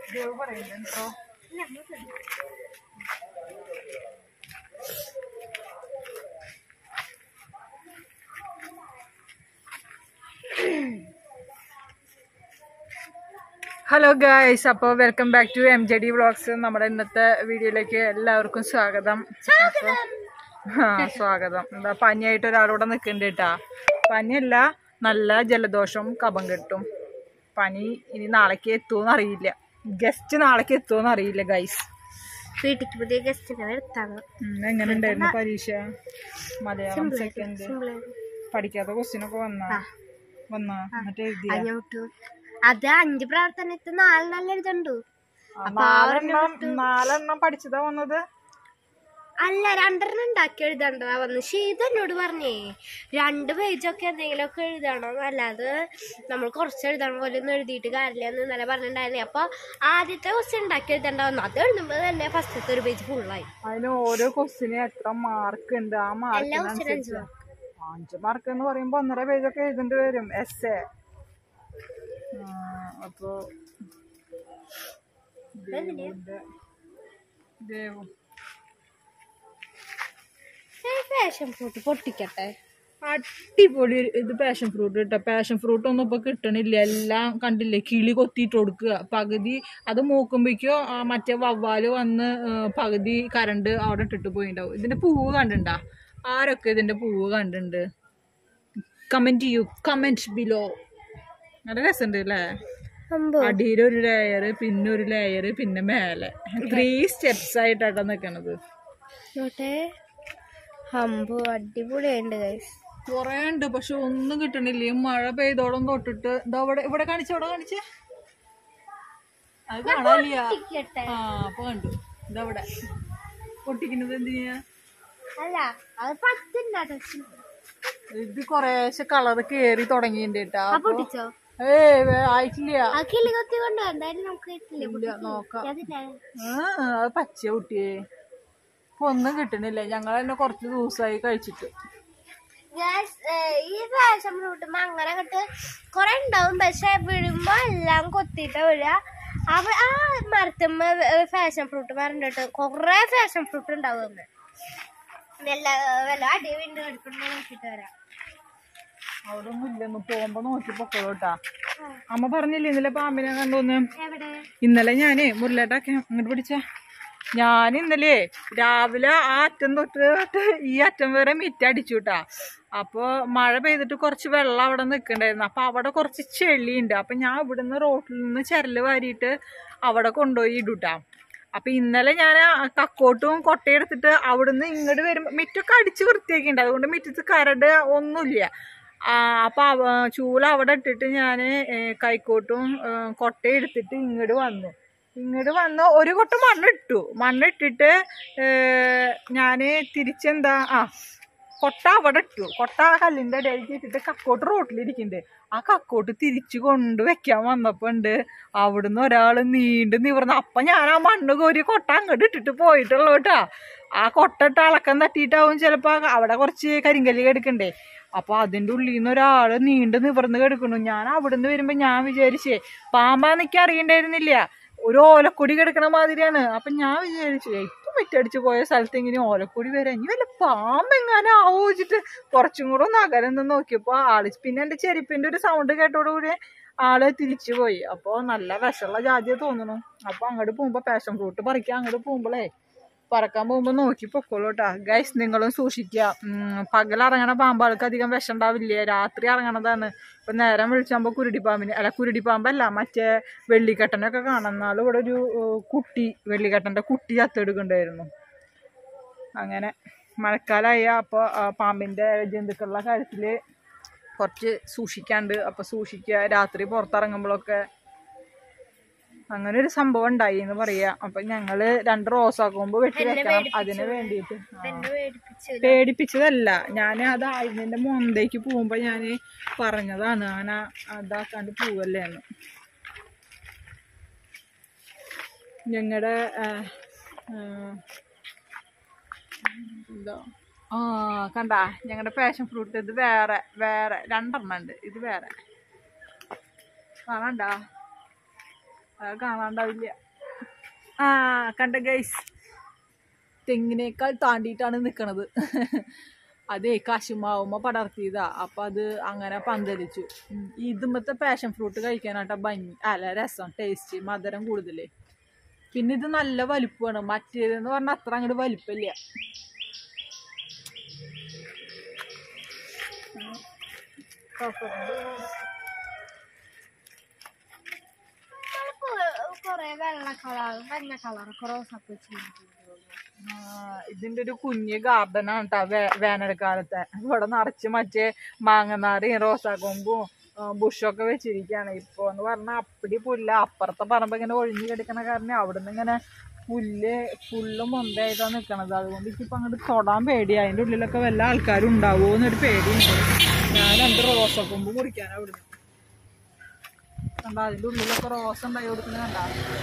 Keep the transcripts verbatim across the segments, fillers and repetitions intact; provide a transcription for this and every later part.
Hello guys, അപ്പോൾ welcome back to M J D vlogs. നമ്മുടെ ഇന്നത്തെ വീഡിയോയിലേക്ക് എല്ലാവർക്കും സ്വാഗതം. ആ സ്വാഗതം. എന്താ പനിയായിട്ട് ഒരാളൂടെ നിൽക്കുന്നുണ്ട് കേട്ടാ. പനിയല്ല, നല്ല ജലദോഷം കഫം കെട്ടും. പനി ഇനി നാളേക്ക് എത്തുമെന്ന് അറിയില്ല. ഗസ്റ്റ് നാളേക്ക് എത്തുമെന്ന് അറിയില്ല ഗൈസ്. വീട്ടിക്ക് പുതിയ ഗസ്റ്റിനെ എടുത്താണ്. എങ്ങനെ ഉണ്ടായിരുന്നു പരീക്ഷ? മലയാളം സെക്കൻഡ് പഠിക്കാത്ത ക്വസ്റ്റ്യനൊക്കെ വന്നാ വന്നാ എന്നിട്ട് എഴുതിയ അത് അഞ്ച് പ്രവർത്തനത്തിൽ നാലെണ്ണം എഴുതണ്ടു. നാലെണ്ണം നാലെണ്ണം പഠിച്ചതാ വന്നത്. അല്ല, രണ്ടെണ്ണം ഉണ്ടാക്കി എഴുതണ്ടതാ വന്നു. ഷീത എന്നോട് പറഞ്ഞേ രണ്ട് പേജൊക്കെ എന്തെങ്കിലുമൊക്കെ എഴുതണം, അല്ലാതെ നമ്മൾ കുറച്ച് എഴുതണം പോലെ ഒന്നും എഴുതിയിട്ട് കാര്യമില്ല എന്ന് ഇന്നലെ പറഞ്ഞിട്ടുണ്ടായിരുന്നേ. അപ്പൊ ആദ്യത്തെ ക്വസ്റ്റ്യൻ ഉണ്ടാക്കി എഴുതണ്ട വന്നു. അത് എഴുതുമ്പോ തന്നെ ഫസ്റ്റത്തെ ഒരു പേജ് ഫുള്ളായി. അതിന് ഓരോ ക്വസ്റ്റ്യന് എത്ര മാർക്ക് ഉണ്ട്? ആ മാർക്ക് അഞ്ച് മാർക്ക് എന്ന് പറയുമ്പോ ഒന്നര പേജൊക്കെ എഴുതേണ്ടി വരും. എസ് എ അപ്പൊ പാഷൻ ഫ്രൂട്ട് പൊട്ടിക്കട്ടെ. അടിപൊളി ഇത് പാഷൻ ഫ്രൂട്ട് കിട്ടാ. പാഷൻ ഫ്രൂട്ട് ഒന്നും ഇപ്പൊ കിട്ടണില്ല. എല്ലാം കണ്ടില്ലേ, കിളി കൊത്തിയിട്ട് കൊടുക്കുക. പകുതി അത് മൂക്കുമ്പോഴേക്കോ മറ്റേ വവ്വാല് വന്ന് പകുതി കരണ്ട് അവിടെ ഇട്ടിട്ട് പോയിണ്ടാവും. ഇതിന്റെ പൂവ് കണ്ടിണ്ടാ? ആരൊക്കെ ഇതിന്റെ പൂവ് കണ്ടിട്ടുണ്ട്? കമന്റ് ചെയ്യൂ, കമന്റ് ബിലോ. നല്ല രസമുണ്ട് അല്ലേ? അടിയിലൊരു ലെയർ, പിന്നെ ഒരു ലെയർ, പിന്നെ മേലെ ത്രീ സ്റ്റെപ്സ് ആയിട്ടാ നിക്കണത്. അടിപൊളിയുണ്ട് ഗൈസ്. കൊറേ ഉണ്ട്, പക്ഷെ ഒന്നും കിട്ടണില്ല. മഴ പെയ്തോളം തൊട്ടിട്ട് ഇതാ ഇവിടെ ഇവിടെ കാണിച്ച അവിടെ കാണിച്ചേ. അത് കാണാനില്ല. ആ അപ്പൊ കണ്ടു. ഇതാ ഇവിടെ പൊട്ടിക്കുന്നത് എന്തിനാ? ഇത് കൊറേശ്ശെ കളറ് കേറി തുടങ്ങിയിട്ടുണ്ട് കേട്ടാ. ഏയ് ആയിട്ടില്ല. നോക്കാം. അത് പച്ച കുട്ടിയെ ഒന്നും കിട്ടണില്ല. ഞങ്ങൾ തന്നെ കുറച്ച് ദിവസമായി കഴിച്ചിട്ട്. ഈ പാഷൻ ഫ്രൂട്ട് അങ്ങനെ കിട്ട് കൊറേ ഉണ്ടാവും, പക്ഷെ വിടുമ്പോ എല്ലാം കൊത്തിട്ട് വരിക. ആ മരത്തുമ്മ ഫാഷൻ ഫ്രൂട്ട് മരണ്ടിട്ട് കൊറേ ഫാഷൻ ഫ്രൂട്ട് ഉണ്ടാവും. വല്ല വല്ല അടി വീണ്ടും എടുക്കണ്ടോ നോക്കിട്ട് വരാം. അവിടെ ഒന്നും ഇല്ലെന്ന് പോകുമ്പോ നോക്കി പൊക്കോട്ടാ. അമ്മ പറഞ്ഞില്ലേ ഇന്നലെ പാമ്പിനെ കണ്ടോന്ന്? ഇന്നലെ ഞാനേ മുരളേട്ടൊക്കെ ഇങ്ങോട്ട് പിടിച്ച ഞാൻ ഇന്നലെ രാവിലെ ആ അറ്റം തൊട്ട് ഈ അറ്റം വരെ മിറ്റടിച്ചു കേട്ടാ. അപ്പൊ മഴ പെയ്തിട്ട് കുറച്ച് വെള്ളം അവിടെ നിൽക്കണ്ടായിരുന്നു. അപ്പൊ അവിടെ കുറച്ച് ചെളിയുണ്ട്. അപ്പൊ ഞാൻ ഇവിടുന്ന് റോട്ടിൽ നിന്ന് ചരല് വാരിയിട്ട് അവിടെ കൊണ്ടുപോയി ഇടൂട്ടാ. അപ്പൊ ഇന്നലെ ഞാൻ കക്കോട്ടും കൊട്ടയെടുത്തിട്ട് അവിടുന്ന് ഇങ്ങോട്ട് വരുമ്പോ മിറ്റൊക്കെ അടിച്ച് വൃത്തിയാക്കിണ്ട്. അതുകൊണ്ട് മിറ്റത്ത് കരട് ഒന്നുമില്ല. അപ്പൊ ചൂല അവിടെ ഇട്ടിട്ട് ഞാൻ കൈക്കോട്ടും കൊട്ടയും എടുത്തിട്ട് ഇങ്ങോട്ട് വന്നു. ഇങ്ങോട്ട് വന്ന് ഒരു കൊട്ട മണ്ണിട്ടു. മണ്ണിട്ടിട്ട് ഞാൻ തിരിച്ചെന്താ ആ കൊട്ട അവിടെ ഇട്ടു. കൊട്ട കല്ലിൻ്റെ ഇടയിലേക്ക് ഇട്ടിട്ട് കക്കോട്ട് റോട്ടിലിരിക്കുന്നുണ്ട്. ആ കക്കോട്ട് തിരിച്ചു കൊണ്ട് വെക്കാൻ വന്നപ്പോ ഉണ്ട് അവിടുന്ന് ഒരാൾ നീണ്ടു നിവർന്ന്. അപ്പൊ ഞാൻ ആ മണ്ണ് കോരി കൊട്ട അങ്ങോട്ട് ഇട്ടിട്ട് പോയിട്ടുള്ളൂ കേട്ടാ. ആ കൊട്ട ഇട്ട് അളക്കം തട്ടിയിട്ടാവും ചിലപ്പോ. അവിടെ കുറച്ച് കരിങ്കല്ല് കിടക്കണ്ടേ. അപ്പൊ അതിന്റെ ഉള്ളിൽ നിന്ന് ഒരാള് നീണ്ടു നിവർന്ന് കിടക്കണു. ഞാൻ അവിടുന്ന് വരുമ്പോ ഞാൻ വിചാരിച്ചേ പാമ്പാന്നൊക്കെ അറിയണ്ടായിരുന്നില്ല. ഒരു ഓലക്കൊടി കിടക്കണ മാതിരിയാണ്. അപ്പൊ ഞാൻ വിചാരിച്ചു ഇപ്പൊ മിറ്റടിച്ച് പോയ സ്ഥലത്ത് ഇങ്ങനെ ഓലക്കൊടി വരാൻ ഇനി വല്ല പാമ്പെങ്ങാനും ആവോച്ചിട്ട് കുറച്ചും കൂടെ ഒന്ന് അകലെന്ന് നോക്കിയപ്പോ ആള് പിന്നെ എന്റെ ചെരുപ്പിന്റെ ഒരു സൗണ്ട് കേട്ടോടുകൂടി ആള് തിരിച്ചു പോയി. അപ്പൊ നല്ല വിഷമുള്ള ജാതിയെ തോന്നണു. അപ്പൊ അങ്ങോട്ട് പോകുമ്പോ പാഷൻ ഫ്രൂട്ട് പറിക്കാൻ അങ്ങോട്ട് പോകുമ്പോളേ പറക്കാൻ പോകുമ്പോ നോക്കി പൊക്കോളൂട്ടാ. ഗൈസ് നിങ്ങളും സൂക്ഷിക്കുക. പകലിറങ്ങണ പാമ്പുകൾക്ക് അധികം വിഷം ഉണ്ടാവില്ല. രാത്രി ഇറങ്ങണതാണ്. ഇപ്പൊ നേരം വിളിച്ചാകുമ്പോ കുരുടിപ്പാമ്പിന് അല്ല കുരുടിപ്പാമ്പല്ല മറ്റേ വെള്ളിക്കെട്ടനൊക്കെ കാണുന്നാലും ഇവിടെ ഒരു കുട്ടി വെള്ളിക്കെട്ടന്റെ കുട്ടി ചത്തെടുക്കണ്ടായിരുന്നു. അങ്ങനെ മഴക്കാലമായ അപ്പൊ പാമ്പിന്റെ ജന്തുക്കളുടെ കാര്യത്തില് കുറച്ച് സൂക്ഷിക്കാണ്ട്. അപ്പൊ സൂക്ഷിക്കുക. രാത്രി പുറത്തിറങ്ങുമ്പോഴൊക്കെ അങ്ങനെ ഒരു സംഭവം ഉണ്ടായി എന്ന് പറയാ. അപ്പൊ ഞങ്ങള് രണ്ട് റോസാക്കുമ്പോ വെട്ടി വെക്കണം. അതിന് വേണ്ടിയിട്ട് പേടിപ്പിച്ചതല്ല, ഞാൻ അത് ആയുധന്റെ മൊന്തേക്ക് പോകുമ്പോ ഞാന് പറഞ്ഞതാണ് അങ്ങനെ അതാക്കാണ്ട് പോവല്ലേ എന്ന്. ഞങ്ങളുടെ എന്താ ആ കണ്ടാ ഞങ്ങളുടെ പാഷൻ ഫ്രൂട്ട് ഇത് വേറെ വേറെ രണ്ടെണ്ണം ഉണ്ട്. ഇത് വേറെ കാണണ്ടാ അത് കാണാണ്ടാവില്ല. ആ കണ്ട ഗൈസ്, തെങ്ങിനേക്കാൾ താണ്ടിയിട്ടാണ് നിക്കണത്. അതേ കശുമാവുമ്പോ പടർത്തിയതാ. അപ്പൊ അത് അങ്ങനെ പന്തലിച്ചു. ഇതുമത്തെ പാഷൻ ഫ്രൂട്ട് കഴിക്കാനാട്ടാ ഭംഗി, അല്ല രസം, ടേസ്റ്റ്, മധുരം കൂടുതലേ. പിന്നെ ഇത് നല്ല വലിപ്പമാണ്. മറ്റേതെന്ന് പറഞ്ഞാൽ അത്ര അങ്ങോട്ട് വലിപ്പമില്ല. കൊറേ വെള്ള കളർ മഞ്ഞ കളർ റോസപ്പ് ഇതിന്റെ ഒരു കുഞ്ഞ് ഗാർഡനാണ് കേട്ടോ. വേ വേനൽക്കാലത്തെ ഇവിടെ നിറച്ച് മറ്റേ മാങ്ങനാറിയും റോസാക്കൊമ്പും ബുഷൊക്കെ വെച്ചിരിക്കുകയാണ്. ഇപ്പൊ എന്ന് പറഞ്ഞാൽ അപ്പടി പുല്ല. അപ്പുറത്തെ പറമ്പ് ഇങ്ങനെ ഒഴിഞ്ഞു കിടക്കണ കാരണം അവിടുന്ന് ഇങ്ങനെ പുല്ല് ഫുള്ള് മൊന്തയായിട്ടാണ് നിൽക്കണത്. അതുകൊണ്ട് എനിക്കിപ്പോൾ അങ്ങോട്ട് തൊടാൻ പേടിയാണ്. അതിൻ്റെ ഉള്ളിലൊക്കെ വല്ല ആൾക്കാരും ഉണ്ടാവുമോ എന്നൊരു പേടിയുണ്ട്. ഞാൻ രണ്ട് റോസാക്കൊമ്പ് കുടിക്കാനാണ് അവിടുന്ന് കണ്ട. അതിൻ്റെ ഉള്ളിലൊക്കെ റോസ ഉണ്ടായി കൊടുക്കുന്നത് കണ്ടാ.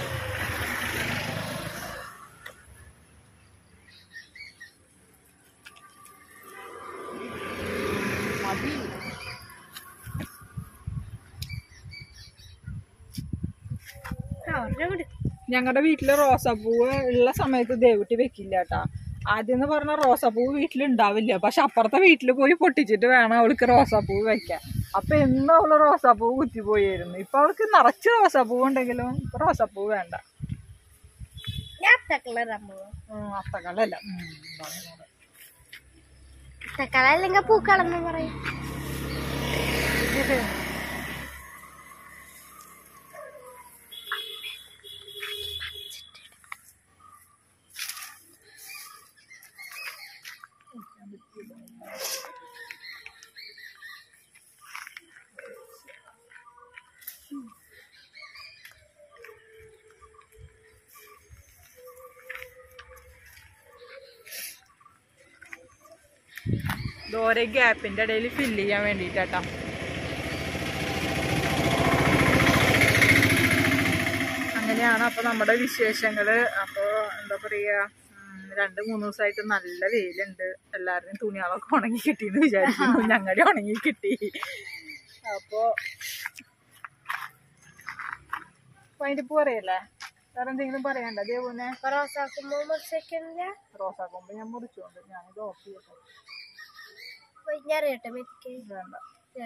ഞങ്ങളുടെ വീട്ടില് റോസാപ്പൂവ് ഉള്ള സമയത്ത് ദേവുട്ടി വെക്കില്ല കേട്ടാ. ആദ്യം എന്ന് പറഞ്ഞാൽ റോസാപ്പൂവ് വീട്ടിലുണ്ടാവില്ല. പക്ഷെ അപ്പുറത്തെ വീട്ടിൽ പോയി പൊട്ടിച്ചിട്ട് വേണം അവൾക്ക് റോസാപ്പൂവ് വെക്കാൻ. അപ്പൊ എന്നും അവള് റോസാപ്പൂവ് കുത്തിപ്പോയിരുന്നു. ഇപ്പൊ അവൾക്ക് നിറച്ച് റോസാപ്പൂവ് ഉണ്ടെങ്കിലും ഇപ്പൊ റോസാപ്പൂവ് വേണ്ട. അത്തക്കളല്ല, അല്ലെങ്കിൽ പൂക്കളെന്ന് പറയും. ഓരോ ഗ്യാപ്പിന്റെ ഇടയിൽ ഫില്ല് ചെയ്യാൻ വേണ്ടിട്ടാ. അങ്ങനെയാണ് അപ്പൊ നമ്മുടെ വിശേഷങ്ങള്. അപ്പൊ എന്താ പറയാ, രണ്ട് മൂന്ന് ദിവസമായിട്ട് നല്ല വെയിലുണ്ട്. എല്ലാവരുടെയും തുണികളൊക്കെ ഉണങ്ങി കിട്ടിയെന്ന് വിചാരിക്കുന്നു. ഞങ്ങളുടെ ഉണങ്ങി കിട്ടി. അപ്പൊ അതിന്റെ പറയല്ലേ, വേറെ എന്തെങ്കിലും പറയണ്ട ദേവുനെ? റോസാക്കുമ്പോ റോസാക്കുമ്പോ ഞാൻ മുറിച്ചോണ്ട് ഞാനിത് ഓഫ് ചെയ്യട്ടെ. വേണ്ട.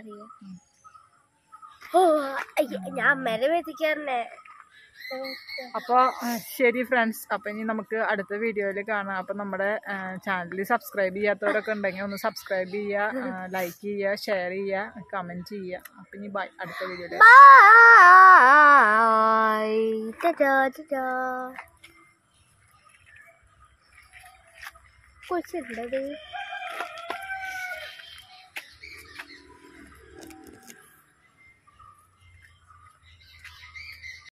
ഓ ഞാൻ അമ്മേനെ മെത്തിക്കാറില്ലേ. അപ്പൊ ശരി ഫ്രണ്ട്സ്, അപ്പൊ ഇനി നമുക്ക് അടുത്ത വീഡിയോയിൽ കാണാം. അപ്പൊ നമ്മുടെ ചാനൽ സബ്സ്ക്രൈബ് ചെയ്യാത്തവരൊക്കെ ഉണ്ടെങ്കിൽ ഒന്ന് സബ്സ്ക്രൈബ് ചെയ്യുക, ലൈക്ക് ചെയ്യുക, ഷെയർ ചെയ്യുക, കമന്റ് ചെയ്യുക. അപ്പൊ ഇനി ബൈ, അടുത്ത വീഡിയോയിൽ. കുറിച്ചിട്ടുണ്ടത്